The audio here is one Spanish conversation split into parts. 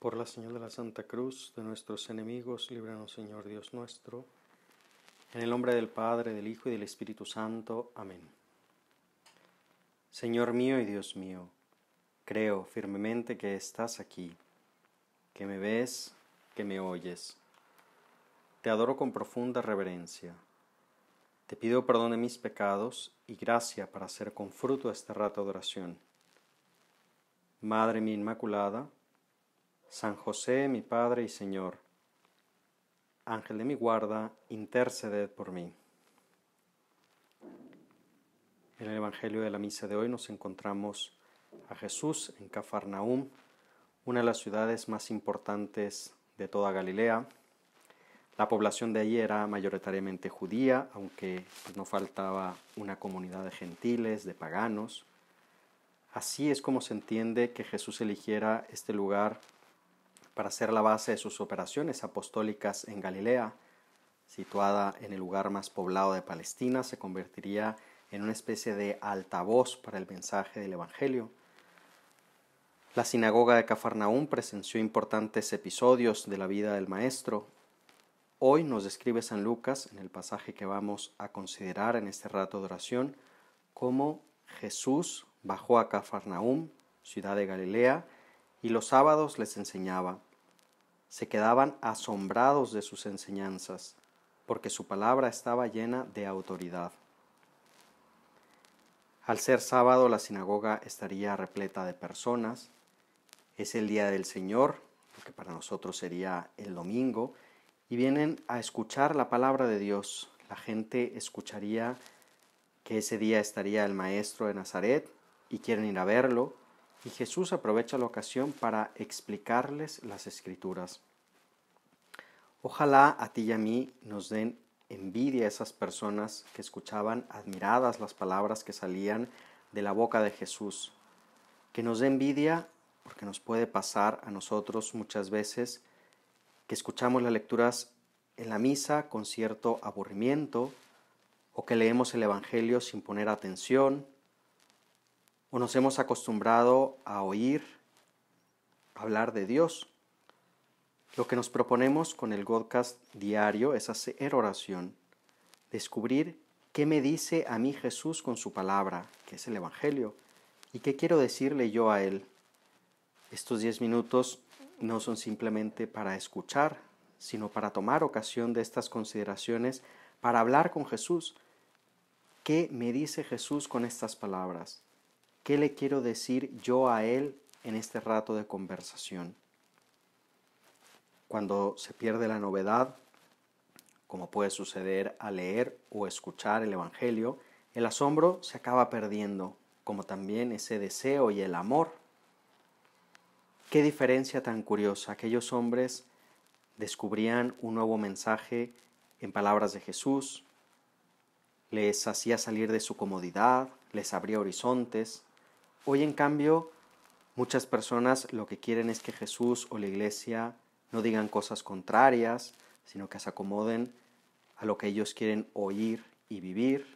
Por la señal de la Santa Cruz de nuestros enemigos, líbranos, Señor Dios nuestro. En el nombre del Padre, del Hijo y del Espíritu Santo. Amén. Señor mío y Dios mío, creo firmemente que estás aquí, que me ves, que me oyes. Te adoro con profunda reverencia. Te pido perdón de mis pecados y gracia para hacer con fruto este rato de oración. Madre mía Inmaculada, San José, mi Padre y Señor, Ángel de mi guarda, interceded por mí. En el Evangelio de la Misa de hoy nos encontramos a Jesús en Cafarnaúm, una de las ciudades más importantes de toda Galilea. La población de allí era mayoritariamente judía, aunque no faltaba una comunidad de gentiles, de paganos. Así es como se entiende que Jesús eligiera este lugar para ser la base de sus operaciones apostólicas en Galilea. Situada en el lugar más poblado de Palestina, se convertiría en una especie de altavoz para el mensaje del Evangelio. La sinagoga de Cafarnaúm presenció importantes episodios de la vida del Maestro. Hoy nos describe San Lucas, en el pasaje que vamos a considerar en este rato de oración, cómo Jesús bajó a Cafarnaúm, ciudad de Galilea, y los sábados les enseñaba. Se quedaban asombrados de sus enseñanzas, porque su palabra estaba llena de autoridad. Al ser sábado, la sinagoga estaría repleta de personas. Es el día del Señor, lo que para nosotros sería el domingo, y vienen a escuchar la palabra de Dios. La gente escucharía que ese día estaría el Maestro de Nazaret y quieren ir a verlo, y Jesús aprovecha la ocasión para explicarles las Escrituras. Ojalá a ti y a mí nos den envidia a esas personas que escuchaban admiradas las palabras que salían de la boca de Jesús. Que nos dé envidia porque nos puede pasar a nosotros muchas veces que escuchamos las lecturas en la misa con cierto aburrimiento, o que leemos el Evangelio sin poner atención, o nos hemos acostumbrado a oír hablar de Dios. Lo que nos proponemos con el podcast diario es hacer oración, descubrir qué me dice a mí Jesús con su palabra, que es el Evangelio, y qué quiero decirle yo a Él. Estos 10 minutos no son simplemente para escuchar, sino para tomar ocasión de estas consideraciones, para hablar con Jesús. ¿Qué me dice Jesús con estas palabras? ¿Qué le quiero decir yo a Él en este rato de conversación? Cuando se pierde la novedad, como puede suceder al leer o escuchar el Evangelio, el asombro se acaba perdiendo, como también ese deseo y el amor. Qué diferencia tan curiosa. Aquellos hombres descubrían un nuevo mensaje en palabras de Jesús, les hacía salir de su comodidad, les abría horizontes. Hoy, en cambio, muchas personas lo que quieren es que Jesús o la Iglesia no digan cosas contrarias, sino que se acomoden a lo que ellos quieren oír y vivir.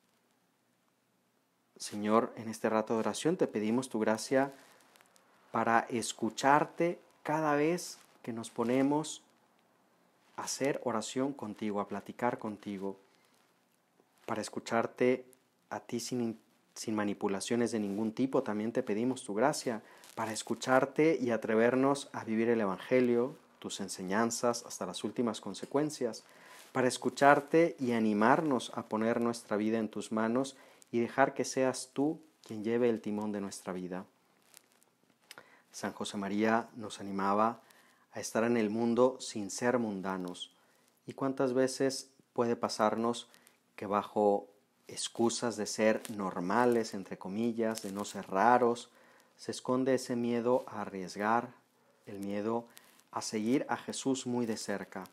Señor, en este rato de oración te pedimos tu gracia para escucharte cada vez que nos ponemos a hacer oración contigo, a platicar contigo, para escucharte a ti sin manipulaciones de ningún tipo. También te pedimos tu gracia para escucharte y atrevernos a vivir el Evangelio, tus enseñanzas hasta las últimas consecuencias, para escucharte y animarnos a poner nuestra vida en tus manos y dejar que seas tú quien lleve el timón de nuestra vida. San José María nos animaba a estar en el mundo sin ser mundanos. ¿Y cuántas veces puede pasarnos que bajo excusas de ser normales, entre comillas, de no ser raros, se esconde ese miedo a arriesgar, el miedo a seguir a Jesús muy de cerca?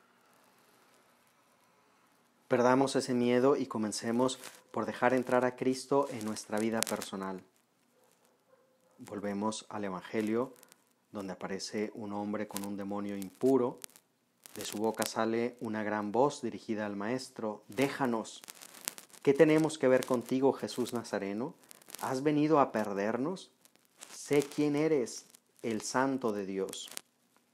Perdamos ese miedo y comencemos por dejar entrar a Cristo en nuestra vida personal. Volvemos al Evangelio, donde aparece un hombre con un demonio impuro. De su boca sale una gran voz dirigida al Maestro: «Déjanos. ¿Qué tenemos que ver contigo, Jesús Nazareno? ¿Has venido a perdernos? Sé quién eres, el Santo de Dios».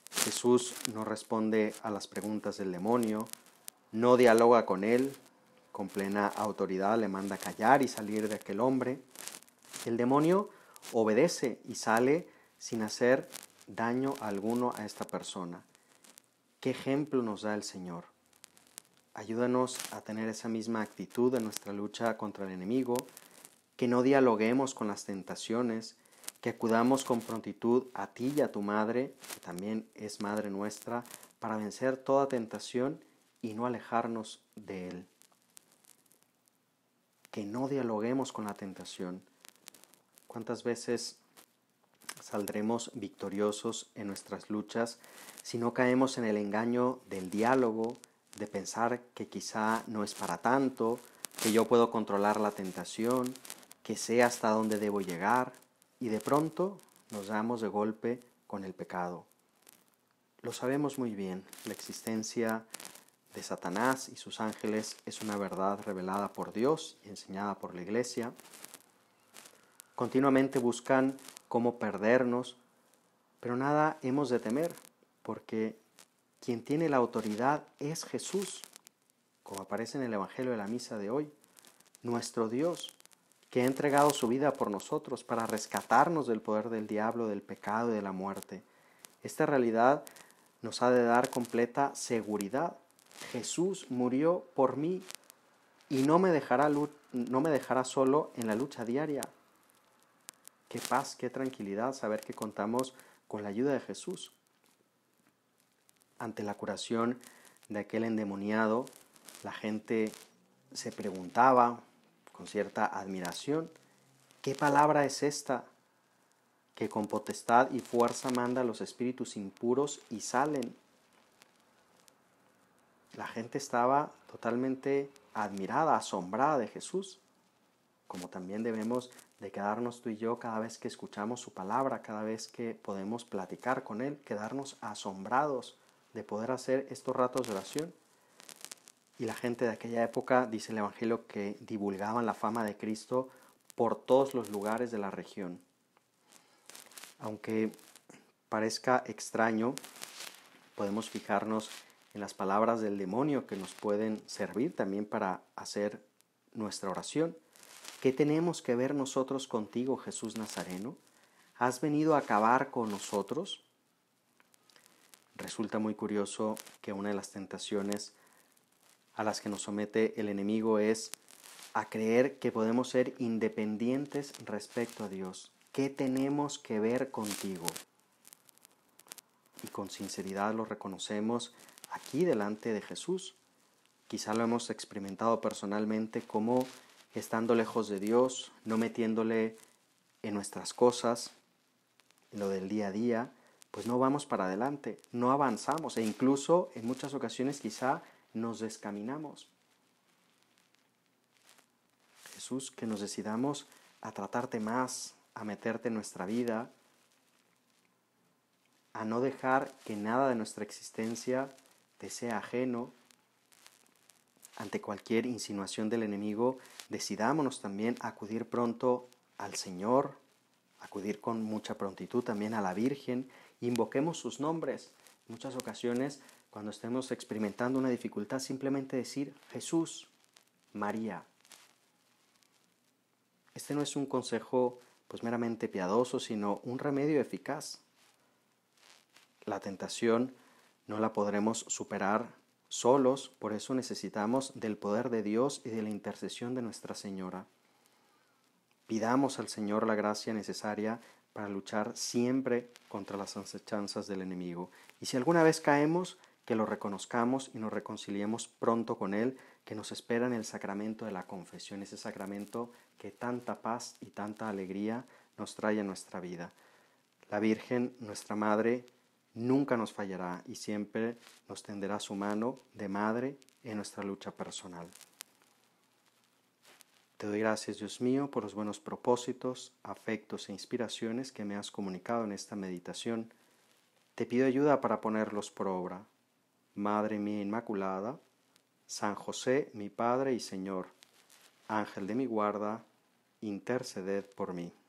Jesús no responde a las preguntas del demonio, no dialoga con él, con plena autoridad le manda callar y salir de aquel hombre. El demonio obedece y sale sin hacer daño alguno a esta persona. ¿Qué ejemplo nos da el Señor? Ayúdanos a tener esa misma actitud en nuestra lucha contra el enemigo, que no dialoguemos con las tentaciones, que acudamos con prontitud a ti y a tu madre, que también es madre nuestra, para vencer toda tentación y no alejarnos de él. Que no dialoguemos con la tentación. ¿Cuántas veces saldremos victoriosos en nuestras luchas si no caemos en el engaño del diálogo, de pensar que quizá no es para tanto, que yo puedo controlar la tentación, que sé hasta dónde debo llegar, y de pronto nos damos de golpe con el pecado? Lo sabemos muy bien, la existencia de Satanás y sus ángeles es una verdad revelada por Dios y enseñada por la Iglesia. Continuamente buscan cómo perdernos, pero nada hemos de temer, porque quien tiene la autoridad es Jesús, como aparece en el Evangelio de la Misa de hoy, nuestro Dios, que ha entregado su vida por nosotros para rescatarnos del poder del diablo, del pecado y de la muerte. Esta realidad nos ha de dar completa seguridad. Jesús murió por mí y no me dejará solo en la lucha diaria. Qué paz, qué tranquilidad saber que contamos con la ayuda de Jesús. Ante la curación de aquel endemoniado, la gente se preguntaba con cierta admiración, ¿qué palabra es esta que con potestad y fuerza manda a los espíritus impuros y salen? La gente estaba totalmente admirada, asombrada de Jesús, como también debemos de quedarnos tú y yo cada vez que escuchamos su palabra, cada vez que podemos platicar con Él, quedarnos asombrados de poder hacer estos ratos de oración. Y la gente de aquella época, dice el Evangelio, que divulgaban la fama de Cristo por todos los lugares de la región. Aunque parezca extraño, podemos fijarnos en las palabras del demonio que nos pueden servir también para hacer nuestra oración. ¿Qué tenemos que ver nosotros contigo, Jesús Nazareno? ¿Has venido a acabar con nosotros? Resulta muy curioso que una de las tentaciones a las que nos somete el enemigo es a creer que podemos ser independientes respecto a Dios. ¿Qué tenemos que ver contigo? Y con sinceridad lo reconocemos aquí delante de Jesús. Quizá lo hemos experimentado personalmente como estando lejos de Dios, no metiéndole en nuestras cosas, en lo del día a día, pues no vamos para adelante, no avanzamos e incluso en muchas ocasiones quizá nos descaminamos. Jesús, que nos decidamos a tratarte más, a meterte en nuestra vida, a no dejar que nada de nuestra existencia te sea ajeno. Ante cualquier insinuación del enemigo, decidámonos también a acudir pronto al Señor, acudir con mucha prontitud también a la Virgen, invoquemos sus nombres. En muchas ocasiones, cuando estemos experimentando una dificultad, simplemente decir Jesús, María. Este no es un consejo pues meramente piadoso, sino un remedio eficaz. La tentación no la podremos superar solos, por eso necesitamos del poder de Dios y de la intercesión de Nuestra Señora. Pidamos al Señor la gracia necesaria para luchar siempre contra las acechanzas del enemigo. Y si alguna vez caemos, que lo reconozcamos y nos reconciliemos pronto con Él, que nos espera en el sacramento de la confesión, ese sacramento que tanta paz y tanta alegría nos trae a nuestra vida. La Virgen, nuestra Madre, nunca nos fallará y siempre nos tenderá su mano de madre en nuestra lucha personal. Te doy gracias, Dios mío, por los buenos propósitos, afectos e inspiraciones que me has comunicado en esta meditación. Te pido ayuda para ponerlos por obra. Madre mía Inmaculada, San José, mi Padre y Señor, Ángel de mi guarda, interceded por mí.